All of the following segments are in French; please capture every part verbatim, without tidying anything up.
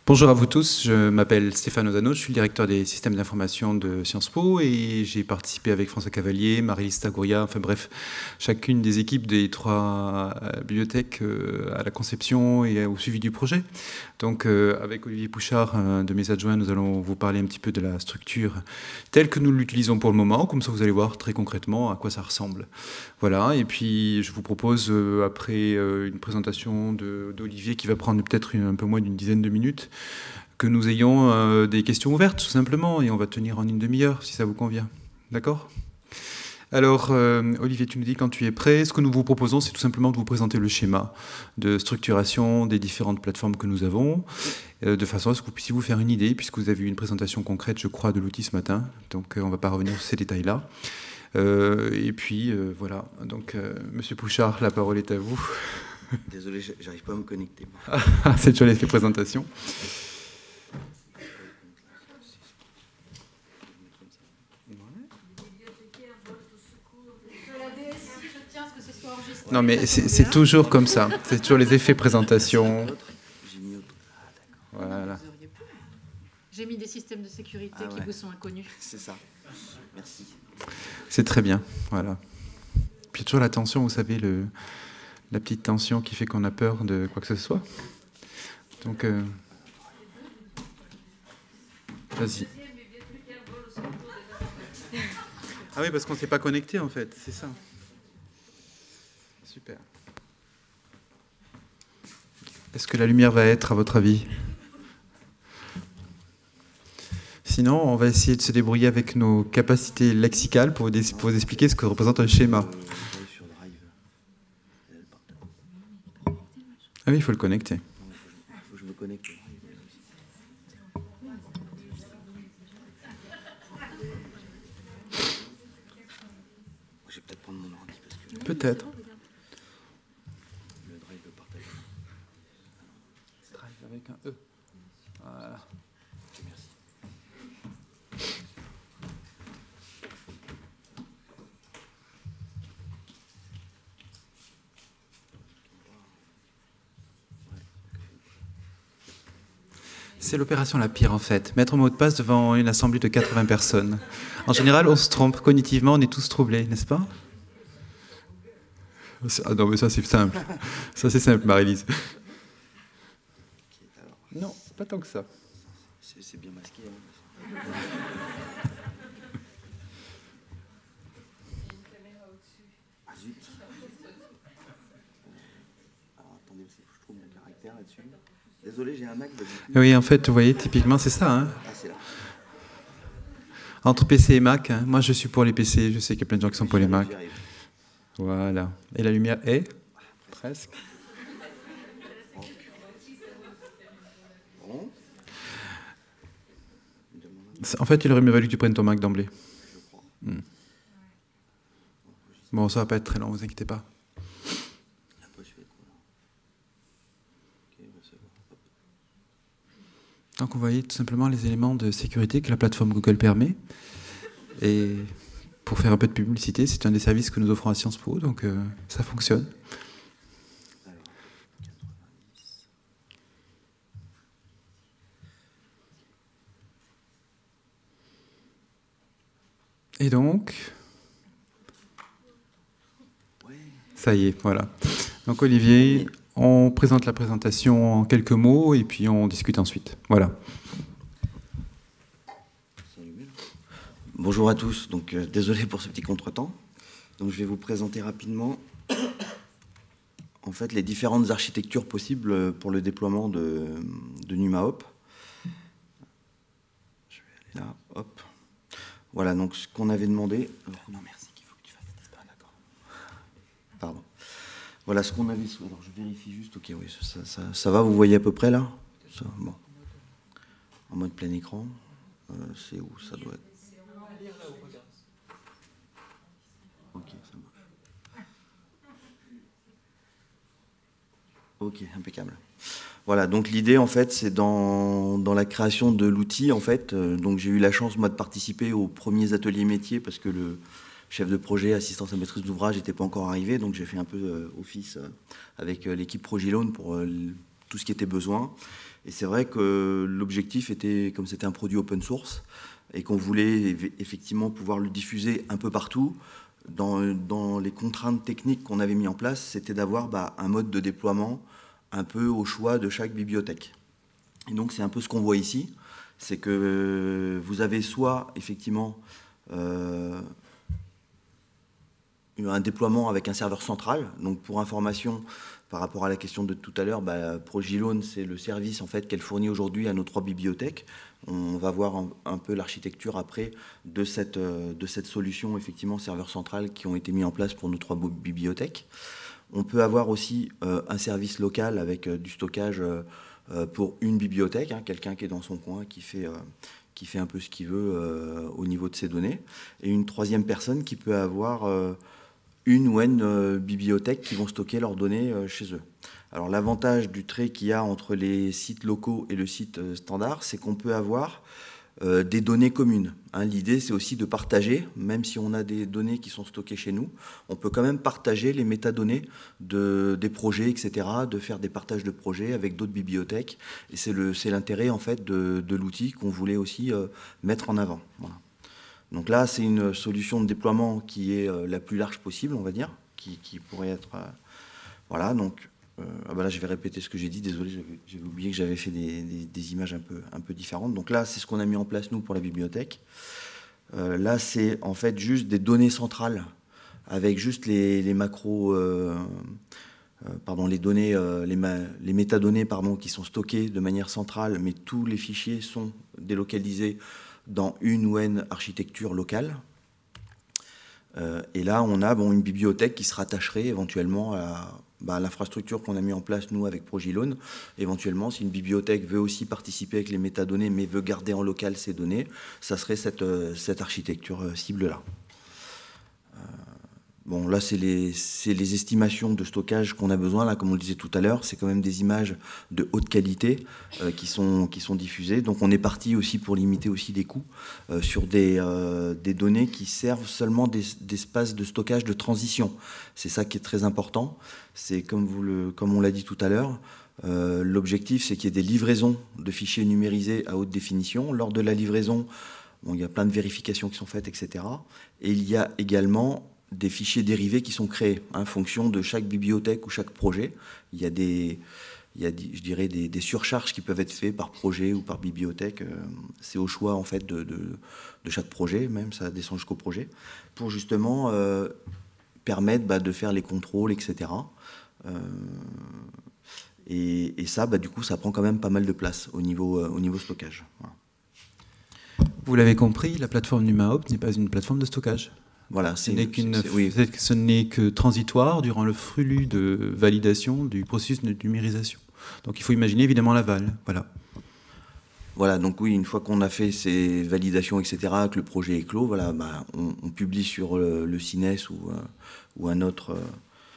Bonjour à vous tous, je m'appelle Stéphane Ozano, je suis le directeur des systèmes d'information de Sciences Po et j'ai participé avec François Cavalier, Marie-Lise Tagouria, enfin bref, chacune des équipes des trois bibliothèques à la conception et au suivi du projet. Donc euh, avec Olivier Pouchard, un de mes adjoints, nous allons vous parler un petit peu de la structure telle que nous l'utilisons pour le moment, comme ça vous allez voir très concrètement à quoi ça ressemble. Voilà, et puis je vous propose, euh, après euh, une présentation d'Olivier qui va prendre peut-être un peu moins d'une dizaine de minutes, que nous ayons euh, des questions ouvertes, tout simplement, et on va tenir en une demi-heure, si ça vous convient. D'accord ? Alors, euh, Olivier, tu nous dis quand tu es prêt. Ce que nous vous proposons, c'est tout simplement de vous présenter le schéma de structuration des différentes plateformes que nous avons, euh, de façon à ce que vous puissiez vous faire une idée, puisque vous avez eu une présentation concrète, je crois, de l'outil ce matin. Donc, euh, on ne va pas revenir sur ces détails-là. Euh, et puis, euh, voilà. Donc, euh, Monsieur Pouchard, la parole est à vous. Désolé, j'arrive pas à me connecter. C'est toujours l'effet présentation. Non, mais c'est toujours comme ça. C'est toujours les effets présentation. Voilà. J'ai mis des systèmes de sécurité ah ouais. qui vous sont inconnus. C'est ça. Merci. C'est très bien. Voilà. Puis toujours la tension, vous savez, le, la petite tension qui fait qu'on a peur de quoi que ce soit. Donc, euh, vas-y. Ah oui, parce qu'on ne s'est pas connecté, en fait. C'est ça. Super. Est-ce que la lumière va être, à votre avis? Sinon, on va essayer de se débrouiller avec nos capacités lexicales pour vous, pour vous expliquer ce que représente un schéma. Ah oui, il faut le connecter. Il faut que je me connecte. Je vais peut-être prendre mon ordi parce que... Peut-être. Le drive de partage. Drive avec un E. Voilà. Merci. C'est l'opération la pire en fait. Mettre un mot de passe devant une assemblée de quatre-vingts personnes. En général, on se trompe. Cognitivement, on est tous troublés, n'est-ce pas? Ah non, mais ça c'est simple. Ça c'est simple, Marie-Lise. Non, pas tant que ça. C'est bien masqué. Hein. Ah zut. Alors attendez, je trouve mon caractère là-dessus. Désolé, j'ai un Mac. Bah, oui, en fait, vous voyez, typiquement, c'est ça. Hein. Ah, c'est là. Entre P C et Mac, hein. Moi je suis pour les P C, je sais qu'il y a plein de gens qui sont pour les Mac. Voilà. Et la lumière est presque. En fait, il aurait mieux valu que tu prennes ton Mac d'emblée. Hmm. Bon, ça va pas être très long, vous inquiétez pas. Donc vous voyez tout simplement les éléments de sécurité que la plateforme Google permet. Et pour faire un peu de publicité, c'est un des services que nous offrons à Sciences Po, donc euh, ça fonctionne. Et donc, ça y est, voilà. Donc Olivier, on présente la présentation en quelques mots et puis on discute ensuite. Voilà. Bonjour à tous, donc euh, désolé pour ce petit contretemps. Donc je vais vous présenter rapidement en fait les différentes architectures possibles pour le déploiement de, de NumaHop. Je vais aller là, hop. Voilà, donc ce qu'on avait demandé. Oh, non, merci, qu'il faut que tu fasses ça. D'accord. Pardon. Voilà ce qu'on avait. Alors je vérifie juste. Ok, oui, ça, ça, ça va. Vous voyez à peu près là. Ça, bon. En mode plein écran. Euh, C'est où ça doit être. Ok, ça marche. Ok, impeccable. Voilà, donc l'idée en fait, c'est dans, dans la création de l'outil en fait. Euh, donc j'ai eu la chance moi de participer aux premiers ateliers métiers parce que le chef de projet, assistance à maîtrise d'ouvrage n'était pas encore arrivé, donc j'ai fait un peu euh, office euh, avec euh, l'équipe Progilone pour euh, tout ce qui était besoin. Et c'est vrai que l'objectif était, comme c'était un produit open source, et qu'on voulait effectivement pouvoir le diffuser un peu partout, dans, dans les contraintes techniques qu'on avait mis en place, c'était d'avoir bah, un mode de déploiement un peu au choix de chaque bibliothèque. Et donc c'est un peu ce qu'on voit ici, c'est que vous avez soit effectivement euh, un déploiement avec un serveur central. Donc pour information, par rapport à la question de tout à l'heure, bah, Progilone, c'est le service en fait qu'elle fournit aujourd'hui à nos trois bibliothèques. On va voir un, un peu l'architecture après de cette, de cette solution, effectivement, serveur central qui ont été mis en place pour nos trois bibliothèques. On peut avoir aussi euh, un service local avec euh, du stockage euh, pour une bibliothèque, hein, quelqu'un qui est dans son coin, qui fait, euh, qui fait un peu ce qu'il veut euh, au niveau de ses données. Et une troisième personne qui peut avoir euh, une ou une euh, bibliothèque qui vont stocker leurs données euh, chez eux. Alors l'avantage du trait qu'il y a entre les sites locaux et le site euh, standard, c'est qu'on peut avoir euh, des données communes. Hein, l'idée, c'est aussi de partager, même si on a des données qui sont stockées chez nous, on peut quand même partager les métadonnées de, des projets, et cetera, de faire des partages de projets avec d'autres bibliothèques. Et c'est le, c'est l'intérêt en fait de, de l'outil qu'on voulait aussi euh, mettre en avant. Voilà. Donc là, c'est une solution de déploiement qui est euh, la plus large possible, on va dire, qui, qui pourrait être... Euh, voilà, donc... Euh, ah bah là, je vais répéter ce que j'ai dit. Désolé, j'avais, j'avais oublié que j'avais fait des, des, des images un peu, un peu différentes. Donc là, c'est ce qu'on a mis en place, nous, pour la bibliothèque. Euh, là, c'est en fait juste des données centrales avec juste les, les macros... Euh, euh, pardon, les données, euh, les, ma, les métadonnées, pardon, qui sont stockées de manière centrale, mais tous les fichiers sont délocalisés dans une ou une architecture locale. Euh, et là, on a bon, une bibliothèque qui se rattacherait éventuellement à, bah, à l'infrastructure qu'on a mis en place, nous, avec Progilone. Éventuellement, si une bibliothèque veut aussi participer avec les métadonnées, mais veut garder en local ces données, ça serait cette, euh, cette architecture euh, cible-là. Euh, bon, là, c'est les, c'est les estimations de stockage qu'on a besoin. Là, comme on le disait tout à l'heure, c'est quand même des images de haute qualité euh, qui, sont, qui sont diffusées. Donc, on est parti aussi pour limiter aussi les coûts euh, sur des, euh, des données qui servent seulement des, d'espaces de stockage de transition. C'est ça qui est très important. C'est comme, vous le, comme on l'a dit tout à l'heure, euh, l'objectif, c'est qu'il y ait des livraisons de fichiers numérisés à haute définition. Lors de la livraison, bon, il y a plein de vérifications qui sont faites, et cetera. Et il y a également des fichiers dérivés qui sont créés en hein, fonction de chaque bibliothèque ou chaque projet. Il y a des, il y a, je dirais, des, des surcharges qui peuvent être faites par projet ou par bibliothèque. C'est au choix en fait de, de, de chaque projet, même ça descend jusqu'au projet, pour justement euh, permettre bah, de faire les contrôles, et cetera. Euh, et, et ça, bah, du coup, ça prend quand même pas mal de place au niveau, euh, au niveau stockage. Voilà. Vous l'avez compris, la plateforme NumaOpt n'est pas une plateforme de stockage. Voilà, ce n'est qu'une, oui. ce n'est que transitoire durant le flux de validation du processus de numérisation. Donc il faut imaginer évidemment l'aval. Voilà. Voilà, donc oui, une fois qu'on a fait ces validations, et cetera, que le projet est clos, voilà, bah, on, on publie sur le, le CINES ou, euh, ou un autre, euh,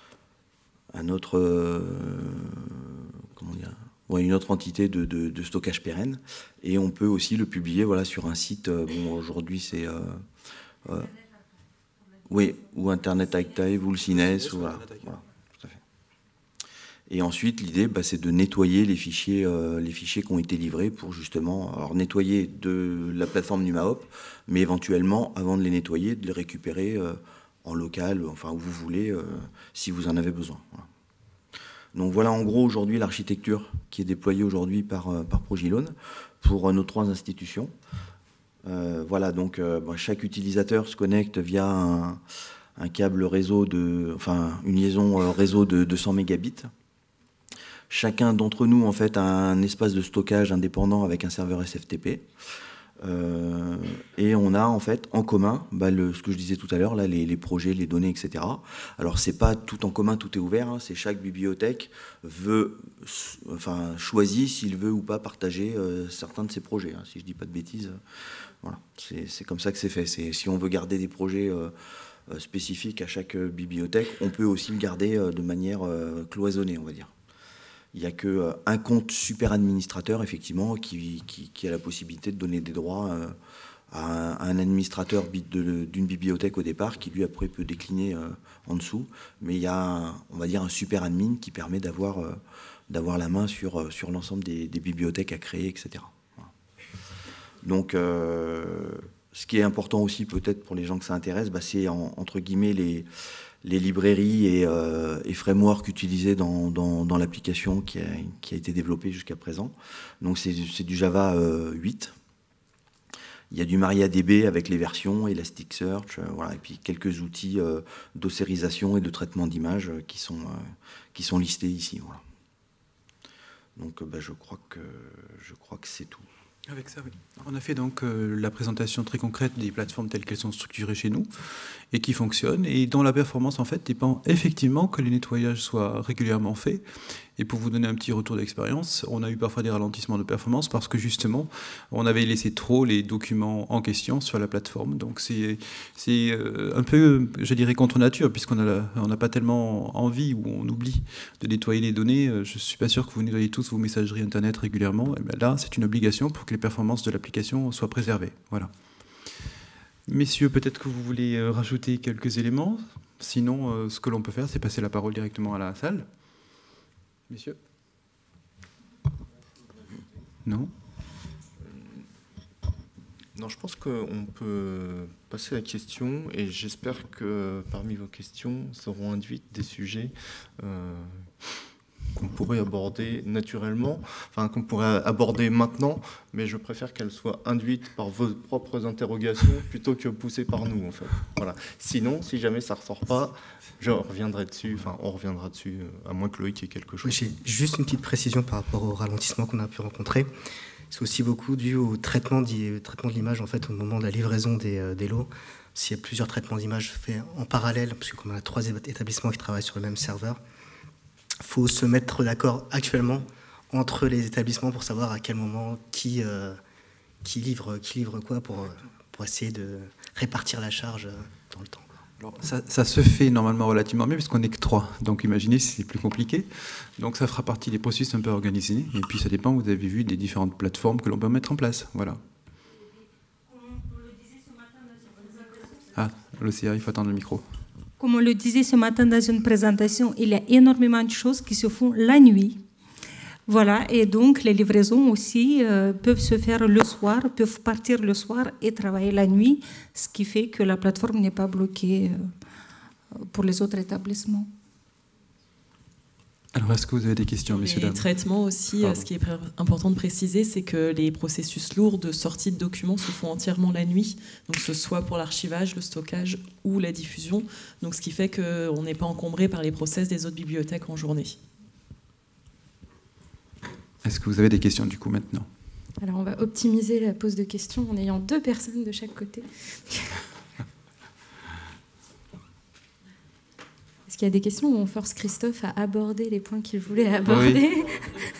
un autre, euh, comment dire, ouais, une autre entité de, de, de stockage pérenne, et on peut aussi le publier, voilà, sur un site. Euh, bon, aujourd'hui, c'est euh, euh, oui, ou Internet Archive, ou le CINES, ou voilà. Voilà, tout à fait. Et ensuite, l'idée, bah, c'est de nettoyer les fichiers, euh, les fichiers qui ont été livrés pour justement, alors nettoyer de la plateforme NumaOpt, mais éventuellement, avant de les nettoyer, de les récupérer euh, en local, enfin où vous voulez, euh, si vous en avez besoin. Voilà. Donc voilà en gros aujourd'hui l'architecture qui est déployée aujourd'hui par, euh, par Progilone pour euh, nos trois institutions. Euh, voilà, donc euh, bon, chaque utilisateur se connecte via un, un câble réseau de, enfin une liaison euh, réseau de deux cents mégabits. Chacun d'entre nous en fait a un espace de stockage indépendant avec un serveur S F T P. Euh, et on a en fait en commun bah, le, ce que je disais tout à l'heure, là, les, les projets, les données, et cetera. Alors c'est pas tout en commun, tout est ouvert, hein, c'est chaque bibliothèque veut, enfin choisit s'il veut ou pas partager euh, certains de ses projets, hein, si je dis pas de bêtises. Euh, voilà, c'est comme ça que c'est fait. Si on veut garder des projets euh, spécifiques à chaque bibliothèque, on peut aussi le garder euh, de manière euh, cloisonnée, on va dire. Il n'y a qu'un euh, compte super administrateur, effectivement, qui, qui, qui a la possibilité de donner des droits euh, à, un, à un administrateur d'une bibliothèque au départ, qui lui, après, peut décliner euh, en dessous. Mais il y a, un, on va dire, un super admin qui permet d'avoir euh, d'avoir la main sur, sur l'ensemble des, des bibliothèques à créer, et cetera. Voilà. Donc, euh, ce qui est important aussi peut-être pour les gens que ça intéresse, bah, c'est en, entre guillemets les, les librairies et, euh, et frameworks utilisés dans, dans, dans l'application qui a, qui a été développée jusqu'à présent. Donc c'est du Java euh, huit. Il y a du MariaDB avec les versions, Elasticsearch, euh, voilà, et puis quelques outils euh, d'ossérisation et de traitement d'images euh, qui, sont, euh, qui sont listés ici. Voilà. Donc euh, bah, je crois que, je crois que c'est tout. Avec ça, oui. On a fait donc euh, la présentation très concrète des plateformes telles qu'elles sont structurées chez nous et qui fonctionnent, et dont la performance en fait dépend effectivement que les nettoyages soient régulièrement faits. Et pour vous donner un petit retour d'expérience, on a eu parfois des ralentissements de performance parce que justement, on avait laissé trop les documents en question sur la plateforme. Donc c'est euh, un peu, je dirais, contre nature, puisqu'on n'a pas tellement envie ou on oublie de nettoyer les données. Je ne suis pas sûr que vous nettoyez tous vos messageries Internet régulièrement. Et bien là, c'est une obligation pour que les performances de l'application soient préservées. Voilà. Messieurs, peut-être que vous voulez rajouter quelques éléments. Sinon, euh, ce que l'on peut faire, c'est passer la parole directement à la salle. Messieurs? Non? Non, je pense qu'on peut passer à la question, et j'espère que parmi vos questions seront induites des sujets euh, qu'on pourrait aborder naturellement, enfin qu'on pourrait aborder maintenant, mais je préfère qu'elles soient induites par vos propres interrogations plutôt que poussées par nous, en fait. Voilà. Sinon, si jamais ça ne ressort pas, je reviendrai dessus, enfin on reviendra dessus, à moins que Loïc ait quelque chose. Oui, j'ai juste une petite précision par rapport au ralentissement qu'on a pu rencontrer. C'est aussi beaucoup dû au traitement de l'image en fait, au moment de la livraison des, euh, des lots. S'il y a plusieurs traitements d'images faits en parallèle, parce que comme on a trois établissements qui travaillent sur le même serveur, il faut se mettre d'accord actuellement entre les établissements pour savoir à quel moment qui, euh, qui, livre, qui livre quoi pour, pour essayer de répartir la charge dans le temps. Alors, ça, ça se fait normalement relativement bien puisqu'on n'est que trois. Donc imaginez si c'est plus compliqué. Donc ça fera partie des processus un peu organisés. Et puis ça dépend, vous avez vu, des différentes plateformes que l'on peut mettre en place. Voilà. Ah, l'Océa, il faut attendre le micro. Comme on le disait ce matin dans une présentation, il y a énormément de choses qui se font la nuit. Voilà, et donc les livraisons aussi euh, peuvent se faire le soir, peuvent partir le soir et travailler la nuit, ce qui fait que la plateforme n'est pas bloquée euh, pour les autres établissements. Alors, est-ce que vous avez des questions, messieurs, dames? Les traitements aussi, Pardon. Ce qui est important de préciser, c'est que les processus lourds de sortie de documents se font entièrement la nuit, donc que ce soit pour l'archivage, le stockage ou la diffusion, donc ce qui fait qu'on n'est pas encombré par les process des autres bibliothèques en journée. Est-ce que vous avez des questions du coup maintenant? Alors on va optimiser la pose de questions en ayant deux personnes de chaque côté. Est-ce qu'il y a des questions où on force Christophe à aborder les points qu'il voulait aborder? Oui.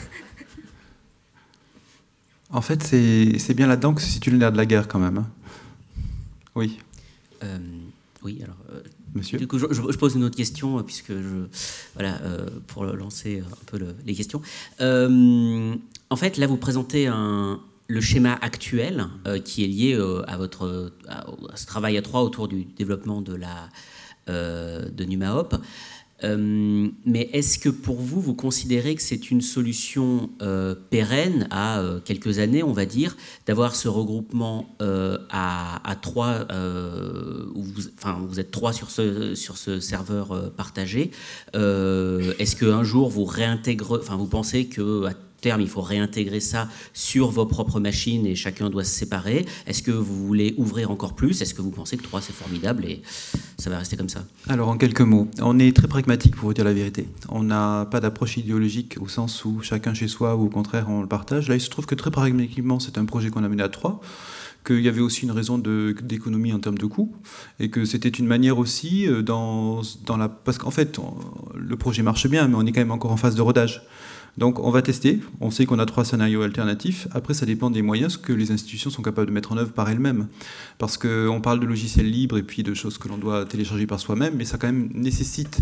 En fait, c'est bien là-dedans que se situe le nerf de la guerre quand même. Hein. Oui. Euh, oui, alors... Euh... Monsieur. Du coup, je, je pose une autre question, puisque je, voilà, euh, pour lancer un peu le, les questions. Euh, en fait, là, vous présentez un, le schéma actuel euh, qui est lié euh, à, votre, à, à ce travail à trois autour du développement de, la, euh, de NumaHop. Euh, mais est-ce que pour vous, vous considérez que c'est une solution euh, pérenne à euh, quelques années, on va dire, d'avoir ce regroupement euh, à, à trois, euh, où vous, enfin, vous êtes trois sur ce, sur ce serveur euh, partagé. Euh, est-ce qu'un jour, vous réintégrez, enfin, vous pensez qu'à terme, il faut réintégrer ça sur vos propres machines et chacun doit se séparer? Est-ce que vous voulez ouvrir encore plus? Est-ce que vous pensez que trois, c'est formidable et ça va rester comme ça? Alors, en quelques mots, on est très pragmatique pour vous dire la vérité. On n'a pas d'approche idéologique au sens où chacun chez soi ou au contraire, on le partage. Là, il se trouve que très pragmatiquement, c'est un projet qu'on a mené à trois, qu'il y avait aussi une raison d'économie en termes de coûts et que c'était une manière aussi dans, dans la... Parce qu'en fait, on, le projet marche bien, mais on est quand même encore en phase de rodage. Donc on va tester, on sait qu'on a trois scénarios alternatifs, après ça dépend des moyens que les institutions sont capables de mettre en œuvre par elles-mêmes. Parce qu'on parle de logiciels libres et puis de choses que l'on doit télécharger par soi-même, mais ça quand même nécessite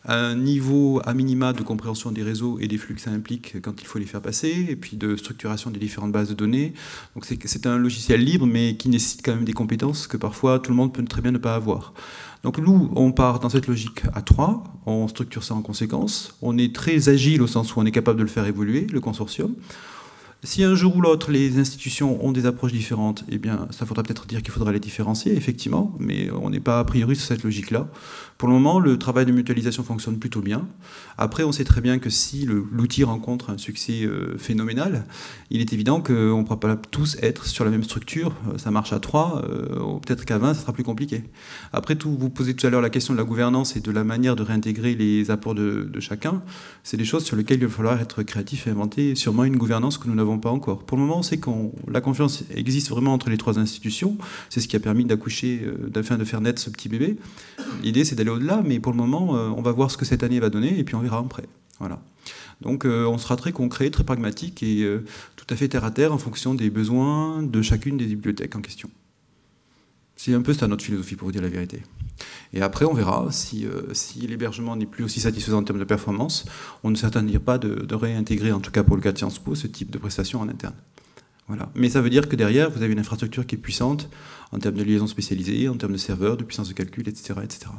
un niveau à minima de compréhension des réseaux et des flux que ça implique quand il faut les faire passer, et puis de structuration des différentes bases de données. Donc c'est un logiciel libre, mais qui nécessite quand même des compétences que parfois tout le monde peut très bien ne pas avoir. Donc nous, on part dans cette logique à trois, on structure ça en conséquence, on est très agile au sens où on est capable de le faire évoluer, le consortium. Si un jour ou l'autre, les institutions ont des approches différentes, eh bien, ça faudra peut-être dire qu'il faudra les différencier, effectivement, mais on n'est pas a priori sur cette logique-là. Pour le moment, le travail de mutualisation fonctionne plutôt bien. Après, on sait très bien que si l'outil rencontre un succès euh, phénoménal, il est évident qu'on ne pourra pas tous être sur la même structure. Ça marche à trois, euh, peut-être qu'à vingt, ça sera plus compliqué. Après tout, vous posez tout à l'heure la question de la gouvernance et de la manière de réintégrer les apports de, de chacun. C'est des choses sur lesquelles il va falloir être créatif et inventer sûrement une gouvernance que nous n'avons pas encore. Pour le moment, c'est qu'on la confiance existe vraiment entre les trois institutions. C'est ce qui a permis d'accoucher, euh, afin de faire naître ce petit bébé. L'idée, c'est d'aller au-delà, mais pour le moment, euh, on va voir ce que cette année va donner, et puis on verra après. Voilà. Donc, euh, on sera très concret, très pragmatique, et euh, tout à fait terre à terre en fonction des besoins de chacune des bibliothèques en question. C'est un peu ça notre philosophie, pour vous dire la vérité. Et après, on verra si, euh, si l'hébergement n'est plus aussi satisfaisant en termes de performance, on ne s'attendira pas de, de réintégrer, en tout cas pour le cas de Sciences Po, ce type de prestation en interne. Voilà. Mais ça veut dire que derrière, vous avez une infrastructure qui est puissante en termes de liaison spécialisée, en termes de serveurs, de puissance de calcul, et cetera, et cetera.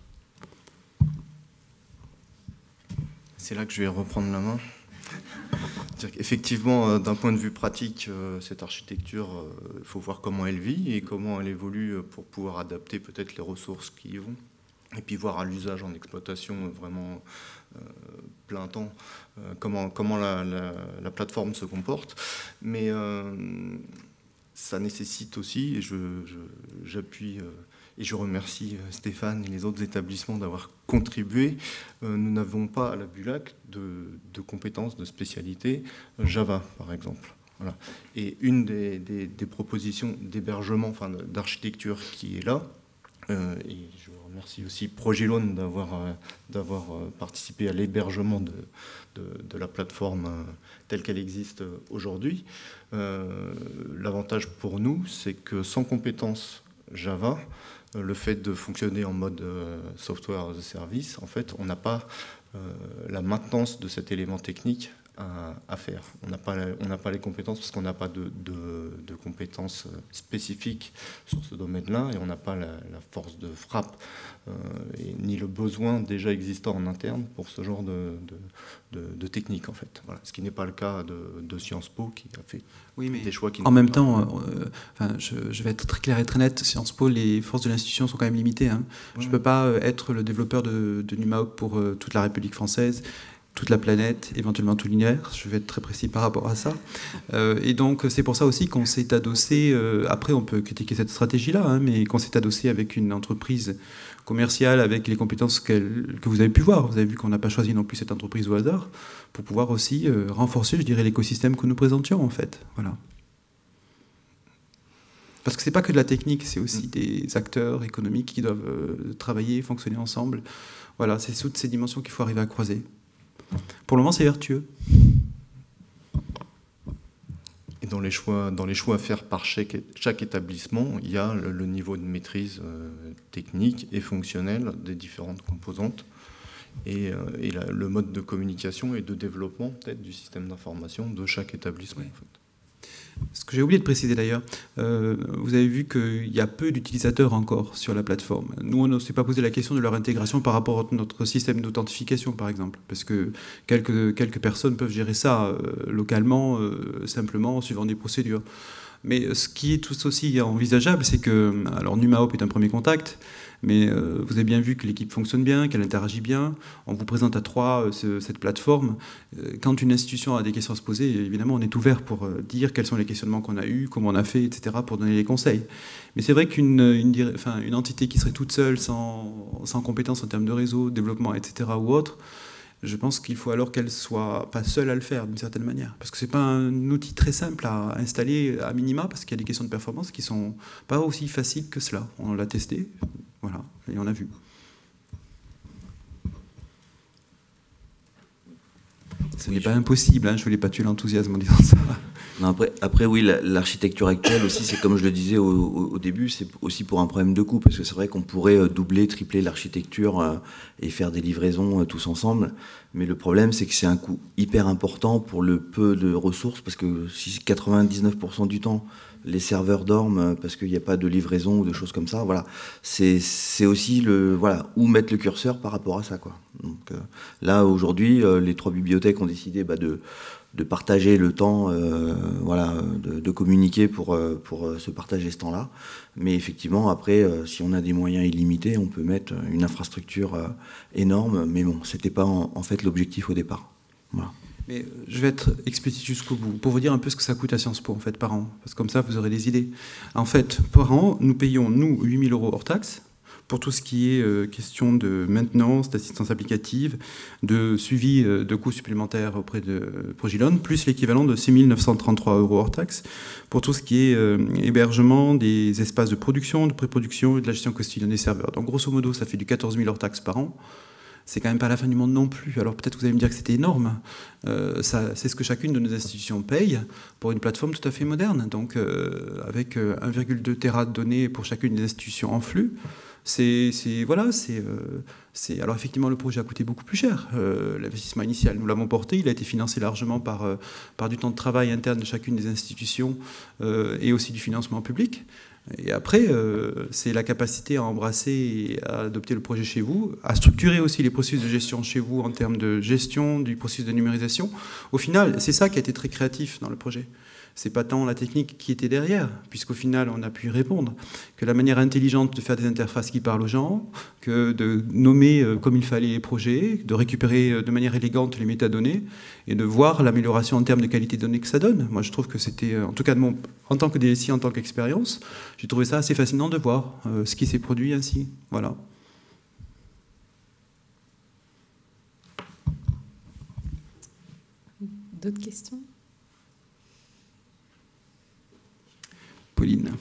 C'est là que je vais reprendre la main. Effectivement, d'un point de vue pratique, cette architecture, il faut voir comment elle vit et comment elle évolue pour pouvoir adapter peut-être les ressources qui y vont. Et puis voir à l'usage en exploitation vraiment euh, plein temps euh, comment, comment la, la, la plateforme se comporte. Mais euh, ça nécessite aussi, et j'appuie euh, et je remercie Stéphane et les autres établissements d'avoir contribué, euh, nous n'avons pas à la Bulac de, de compétences, de spécialité Java par exemple. Voilà. Et une des, des, des propositions d'hébergement, enfin d'architecture qui est là, euh, et je remercie aussi Progilone d'avoir euh, d'avoir euh, participé à l'hébergement de, de, de la plateforme euh, telle qu'elle existe aujourd'hui. Euh, L'avantage pour nous, c'est que sans compétences Java, euh, le fait de fonctionner en mode euh, software as a service, en fait, on n'a pas euh, la maintenance de cet élément technique à, à faire. On n'a pas, on n'a pas les compétences parce qu'on n'a pas de, de, de compétences spécifiques sur ce domaine-là et on n'a pas la, la force de frappe euh, et, ni le besoin déjà existant en interne pour ce genre de, de, de, de technique, en fait. Voilà. Ce qui n'est pas le cas de, de Sciences Po qui a fait oui, mais des choix qui... En même temps, euh, enfin, je, je vais être très clair et très net, Sciences Po, les forces de l'institution sont quand même limitées. Hein. Ouais. Je ne peux pas être le développeur de, de NUMAOP pour euh, toute la République française, toute la planète, éventuellement tout l'univers. Je vais être très précis par rapport à ça. Euh, et donc, c'est pour ça aussi qu'on s'est adossé, euh, après on peut critiquer cette stratégie-là, hein, mais qu'on s'est adossé avec une entreprise commerciale, avec les compétences qu'elle, que vous avez pu voir. Vous avez vu qu'on n'a pas choisi non plus cette entreprise au hasard, pour pouvoir aussi euh, renforcer, je dirais, l'écosystème que nous présentions, en fait. Voilà. Parce que c'est pas que de la technique, c'est aussi des acteurs économiques qui doivent euh, travailler, fonctionner ensemble. Voilà, c'est toutes ces dimensions qu'il faut arriver à croiser. Pour le moment, c'est vertueux. Et dans les choix, dans les choix à faire par chaque, chaque établissement, il y a le, le niveau de maîtrise euh, technique et fonctionnelle des différentes composantes et, euh, et la, le mode de communication et de développement peut-être du système d'information de chaque établissement. Oui. En fait. Ce que j'ai oublié de préciser d'ailleurs, euh, vous avez vu qu'il y a peu d'utilisateurs encore sur la plateforme. Nous, on ne s'est pas posé la question de leur intégration par rapport à notre système d'authentification, par exemple, parce que quelques, quelques personnes peuvent gérer ça euh, localement, euh, simplement, en suivant des procédures. Mais ce qui est tout aussi envisageable, c'est que, alors NUMAOP est un premier contact, mais euh, vous avez bien vu que l'équipe fonctionne bien, qu'elle interagit bien. On vous présente à trois euh, ce, cette plateforme. Euh, quand une institution a des questions à se poser, évidemment, on est ouvert pour euh, dire quels sont les questionnements qu'on a eus, comment on a fait, et cetera, pour donner les conseils. Mais c'est vrai qu'une une, enfin, une entité qui serait toute seule, sans, sans compétences en termes de réseau, développement, et cetera, ou autre, je pense qu'il faut alors qu'elle soit pas seule à le faire, d'une certaine manière. Parce que c'est pas un outil très simple à installer à minima, parce qu'il y a des questions de performance qui sont pas aussi faciles que cela. On l'a testé, voilà, et on a vu. Ce n'est pas impossible, hein, je ne voulais pas tuer l'enthousiasme en disant ça. Non, après, après, oui, l'architecture actuelle aussi, c'est comme je le disais au, au, au début, c'est aussi pour un problème de coût, parce que c'est vrai qu'on pourrait doubler, tripler l'architecture euh, et faire des livraisons euh, tous ensemble, mais le problème, c'est que c'est un coût hyper important pour le peu de ressources, parce que si quatre-vingt-dix-neuf pour cent du temps, les serveurs dorment parce qu'il n'y a pas de livraison ou de choses comme ça, voilà, c'est aussi le, voilà, où mettre le curseur par rapport à ça, quoi. Donc euh, là, aujourd'hui, euh, les trois bibliothèques ont décidé bah, de de partager le temps, euh, voilà, de, de communiquer pour, euh, pour se partager ce temps-là. Mais effectivement, après, euh, si on a des moyens illimités, on peut mettre une infrastructure euh, énorme. Mais bon, c'était pas en, en fait l'objectif au départ. Voilà. Mais je vais être explicite jusqu'au bout, pour vous dire un peu ce que ça coûte à Sciences Po, en fait, par an. Parce que comme ça, vous aurez des idées. En fait, par an, nous payons, nous, huit mille euros hors taxe, pour tout ce qui est euh, question de maintenance, d'assistance applicative, de suivi euh, de coûts supplémentaires auprès de Progilon, plus l'équivalent de six mille neuf cent trente-trois euros hors taxe, pour tout ce qui est euh, hébergement des espaces de production, de pré-production et de la gestion quotidienne des serveurs. Donc grosso modo, ça fait du quatorze mille hors taxe par an. C'est quand même pas la fin du monde non plus. Alors peut-être que vous allez me dire que c'était énorme. Euh, c'est ce que chacune de nos institutions paye pour une plateforme tout à fait moderne. Donc euh, avec un virgule deux téra de données pour chacune des institutions en flux, c'est voilà, c'est euh, alors effectivement le projet a coûté beaucoup plus cher. Euh, L'investissement initial, nous l'avons porté, il a été financé largement par euh, par du temps de travail interne de chacune des institutions euh, et aussi du financement public. Et après, euh, c'est la capacité à embrasser et à adopter le projet chez vous, à structurer aussi les processus de gestion chez vous en termes de gestion du processus de numérisation. Au final, c'est ça qui a été très créatif dans le projet. C'est pas tant la technique qui était derrière, puisqu'au final, on a pu y répondre, que la manière intelligente de faire des interfaces qui parlent aux gens, que de nommer comme il fallait les projets, de récupérer de manière élégante les métadonnées, et de voir l'amélioration en termes de qualité de données que ça donne. Moi, je trouve que c'était, en tout cas de mon, en tant que D S I, en tant qu'expérience, j'ai trouvé ça assez fascinant de voir euh, ce qui s'est produit ainsi. Voilà. D'autres questions ? Pauline.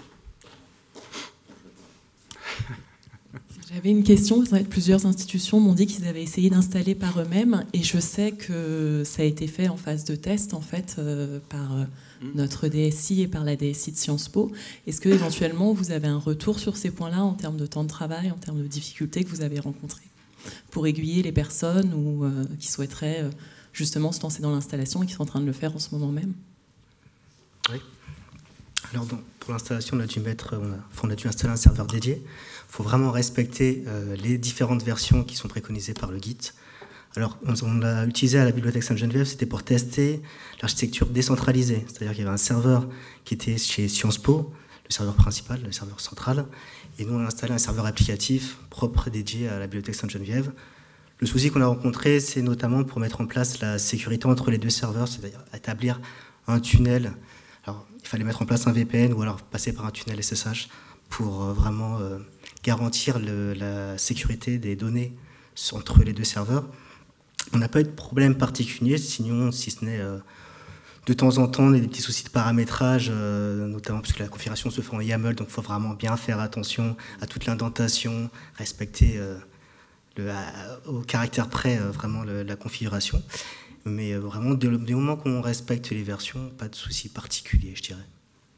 J'avais une question. Plusieurs institutions m'ont dit qu'ils avaient essayé d'installer par eux-mêmes, et je sais que ça a été fait en phase de test en fait euh, par euh, notre D S I et par la D S I de Sciences Po. Est-ce que éventuellement vous avez un retour sur ces points-là en termes de temps de travail, en termes de difficultés que vous avez rencontrées pour aiguiller les personnes ou euh, qui souhaiteraient euh, justement se lancer dans l'installation et qui sont en train de le faire en ce moment même? Oui. Alors, donc, pour l'installation, on a dû mettre, on a, on a dû installer un serveur dédié. Il faut vraiment respecter euh, les différentes versions qui sont préconisées par le Git. Alors, on, on l'a utilisé à la bibliothèque Sainte-Geneviève, c'était pour tester l'architecture décentralisée. C'est-à-dire qu'il y avait un serveur qui était chez Sciences Po, le serveur principal, le serveur central, et nous, on a installé un serveur applicatif propre dédié à la bibliothèque Sainte-Geneviève. Le souci qu'on a rencontré, c'est notamment pour mettre en place la sécurité entre les deux serveurs, c'est-à-dire établir un tunnel. Alors, il fallait mettre en place un V P N ou alors passer par un tunnel S S H pour euh, vraiment euh, garantir le, la sécurité des données entre les deux serveurs. On n'a pas eu de problème particulier, sinon, si ce n'est euh, de temps en temps, on a des petits soucis de paramétrage, euh, notamment parce que la configuration se fait en YAML, donc il faut vraiment bien faire attention à toute l'indentation, respecter euh, le, à, au caractère près euh, vraiment le, la configuration. Mais euh, vraiment, dès le moment qu'on respecte les versions, pas de soucis particuliers, je dirais.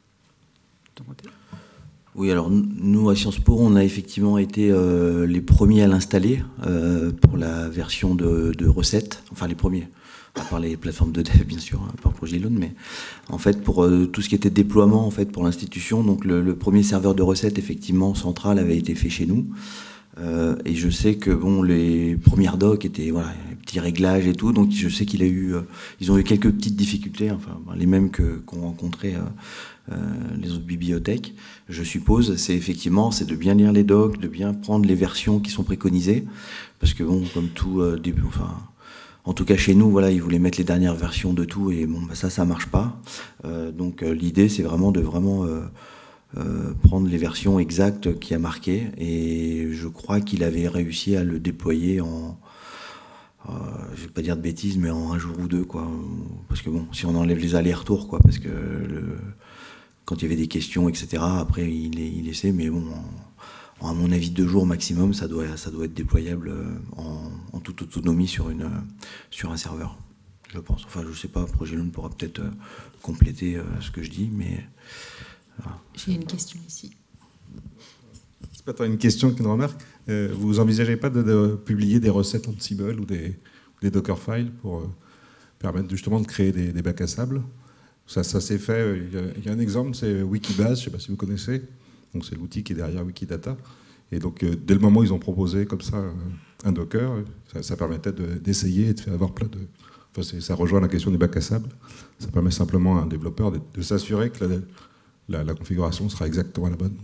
Oui, alors nous, à Sciences Po, on a effectivement été euh, les premiers à l'installer euh, pour la version de, de recettes, enfin les premiers, à part les plateformes de dev, bien sûr, hein, par Progilon, mais en fait, pour euh, tout ce qui était déploiement en fait, pour l'institution, donc le, le premier serveur de recettes, effectivement, central, avait été fait chez nous. Euh, et je sais que bon, les premières docs étaient voilà, les petits réglages et tout, donc je sais qu'il a eu, euh, ils ont eu quelques petites difficultés, enfin les mêmes que qu'ont rencontré euh, euh, les autres bibliothèques. Je suppose, c'est effectivement, c'est de bien lire les docs, de bien prendre les versions qui sont préconisées, parce que bon, comme tout euh, début, enfin. En tout cas, chez nous, voilà, ils voulaient mettre les dernières versions de tout, et bon, bah, ça, ça marche pas. Euh, donc euh, l'idée, c'est vraiment de vraiment euh, Euh, prendre les versions exactes qui a marqué, et je crois qu'il avait réussi à le déployer en, euh, je vais pas dire de bêtises, mais en un jour ou deux, quoi. Parce que bon, si on enlève les allers-retours, quoi, parce que le, quand il y avait des questions, et cetera, après il, il laissait, mais bon, en, en, à mon avis, deux jours maximum, ça doit, ça doit être déployable en, en toute autonomie sur, une, sur un serveur. je pense. Enfin, je sais pas, Progilone pourra peut-être euh, compléter euh, ce que je dis, mais... Voilà. J'ai une question ici. C'est pas tant une question qu'une remarque. Euh, vous envisagez pas de, de publier des recettes Ansible ou des, des Dockerfiles pour euh, permettre justement de créer des, des bacs à sable? Ça, ça s'est fait. Il y, a, il y a un exemple, c'est Wikibase, je ne sais pas si vous connaissez. Donc c'est l'outil qui est derrière Wikidata. Et donc euh, dès le moment où ils ont proposé comme ça euh, un Docker, ça, ça permettait d'essayer de, et de faire avoir plein de. Enfin, ça rejoint la question des bacs à sable. Ça permet simplement à un développeur de, de s'assurer que la, la, la configuration sera exactement la bonne.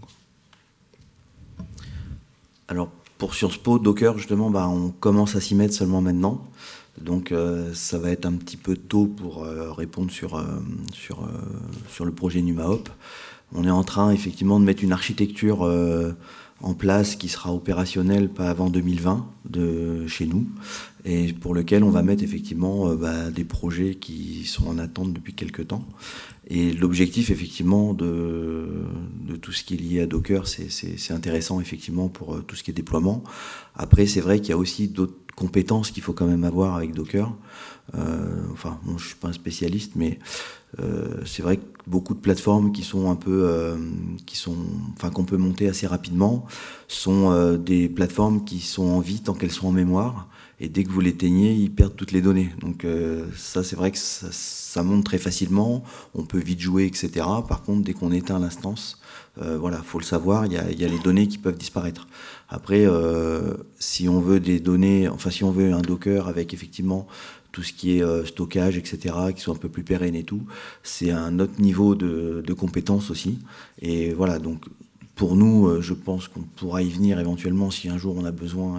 Alors pour Sciences Po, Docker, justement, bah, on commence à s'y mettre seulement maintenant. Donc euh, ça va être un petit peu tôt pour euh, répondre sur, euh, sur, euh, sur le projet NumaHop. On est en train effectivement de mettre une architecture euh, en place qui sera opérationnelle pas avant deux mille vingt de chez nous, et pour lequel on va mettre effectivement euh, bah, des projets qui sont en attente depuis quelques temps. Et l'objectif effectivement de, de tout ce qui est lié à Docker, c'est intéressant effectivement pour euh, tout ce qui est déploiement. Après, c'est vrai qu'il y a aussi d'autres compétences qu'il faut quand même avoir avec Docker. Euh, enfin, bon, je ne suis pas un spécialiste, mais euh, c'est vrai que beaucoup de plateformes qui sont un peu, euh, qui sont, enfin, qu'on peut monter assez rapidement, sont euh, des plateformes qui sont en vie tant qu'elles sont en mémoire. Et dès que vous l'éteignez, ils perdent toutes les données. Donc euh, ça, c'est vrai que ça, ça monte très facilement. On peut vite jouer, et cetera. Par contre, dès qu'on éteint l'instance, euh, voilà, faut le savoir, il y a, y a les données qui peuvent disparaître. Après, euh, si on veut des données, enfin si on veut un Docker avec effectivement tout ce qui est euh, stockage, et cetera, qui soit un peu plus pérenne et tout, c'est un autre niveau de, de compétence aussi. Et voilà, donc pour nous, je pense qu'on pourra y venir éventuellement si un jour on a besoin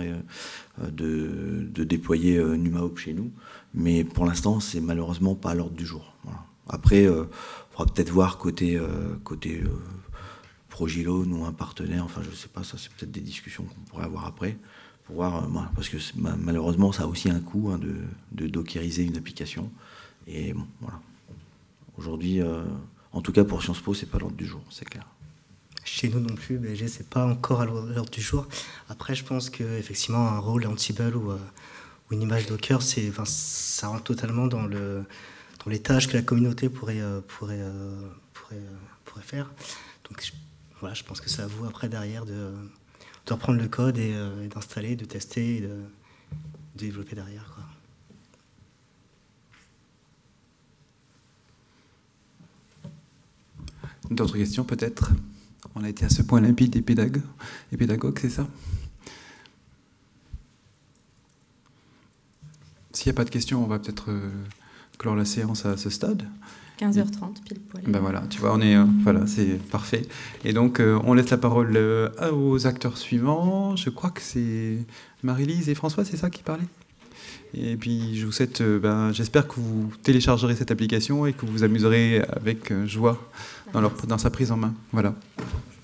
de, de déployer NumaHop chez nous. Mais pour l'instant, c'est malheureusement pas à l'ordre du jour. Voilà. Après, on pourra peut-être voir côté, côté Progilone ou un partenaire, enfin je sais pas, ça c'est peut-être des discussions qu'on pourrait avoir après, pour voir, parce que malheureusement ça a aussi un coût hein, de, de dockeriser une application. Et bon, voilà. Aujourd'hui, euh, en tout cas pour Sciences Po, c'est pas à l'ordre du jour, c'est clair. Chez nous non plus, B G, c'est pas encore à l'ordre du jour. Après, je pense qu'effectivement, un rôle Ansible ou, euh, ou une image Docker, enfin, ça rentre totalement dans, le, dans les tâches que la communauté pourrait, euh, pourrait, euh, pourrait, euh, pourrait faire. Donc, je, voilà, je pense que c'est à vous, après, derrière, de, de reprendre le code et, euh, et d'installer, de tester et de, de développer derrière, quoi. D'autres questions, peut-être? On a été à ce point limpide et pédagogue, et pédagogue, c'est ça? S'il n'y a pas de questions, on va peut-être euh, clore la séance à ce stade. quinze heures trente, pile poil. Ben voilà, tu vois, on est, euh, voilà, c'est parfait. Et donc, euh, on laisse la parole euh, aux acteurs suivants. Je crois que c'est Marie-Lise et François, c'est ça qui parlaient? Et puis, je vous souhaite, euh, ben, j'espère que vous téléchargerez cette application et que vous vous amuserez avec euh, joie dans, leur, dans sa prise en main. Voilà.